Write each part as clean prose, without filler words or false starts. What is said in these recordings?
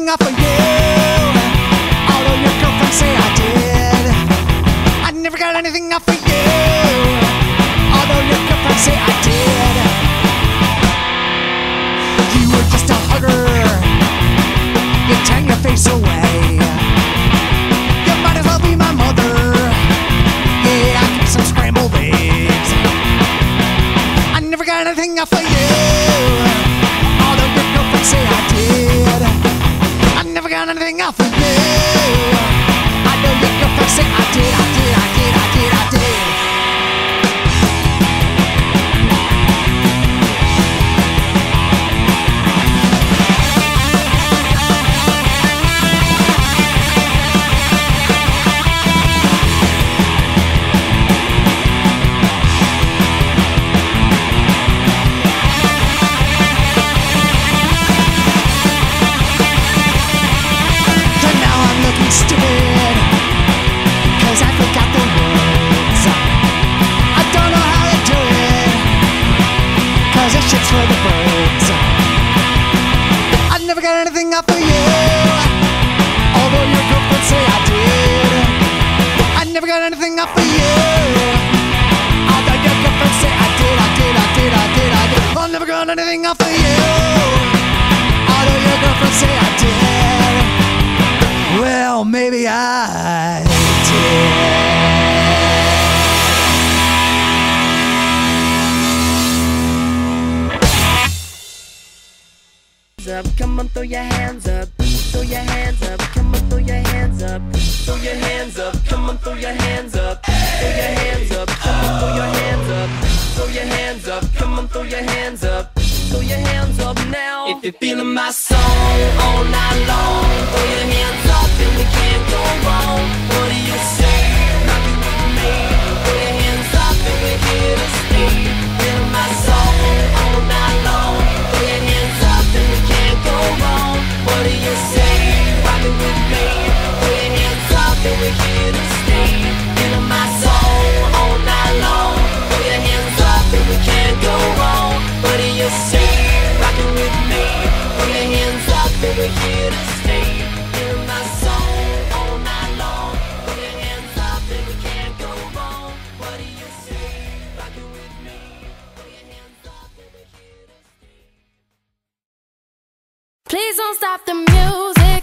anything off of you. Although your girlfriend say I did, I never got anything off of you. Although your girlfriend say I did. You were just a hugger, you turn your face away. You might as well be my mother. Yeah, I give some scrambled eggs. I never got anything off of you. Although your girlfriend say I did, I never got anything off of you. I know your girlfriend say I did, I did, I did, I did, I did. Stupid, cause I forgot the words. I don't know how to do it, cause this shit's for the birds. I never got anything off of you, although your girlfriend say I did. I never got anything off of you, although your girlfriend say I did, I did, I did, I did, I did. I never got anything off of you, although your girlfriend say I did. Well, maybe I did. Up, come on, throw your hands up, throw your hands up, come on, throw your hands up, throw your hands up, come on, throw your hands up, throw your hands up, come on, throw your hands up, throw your hands up, come on, throw your hands up, throw your hands up now. If you're feeling my song all night long, throw your hands up and we can't go wrong. What do you say? Rock it with me. Throw your hands up and we're here to stay. Feeling my song all night long. Throw your hands up and we can't go wrong. What do you say? Rock it with me. Throw your hands up and we're here to stay. Feeling my song all night long. Throw your hands up and we can't go wrong. What do you say? Rock it with me. Throw your hands up and we're here to stay. Feeling my song all night long. Throw your hands up and we can't go wrong. What do you say? Rock it with me. Throw your hands up and we're here to stay. Please don't stop the music.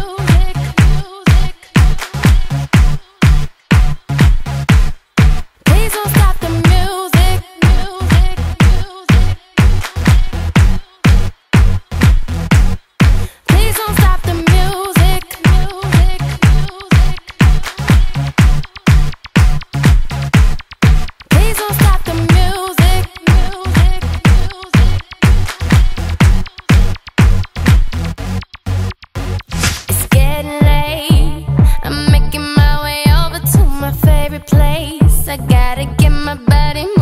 Please don't stop the music. Please don't stop the music. Please don't stop the music. It's getting late. I'm making my way over to my favorite place. I gotta get my body moving.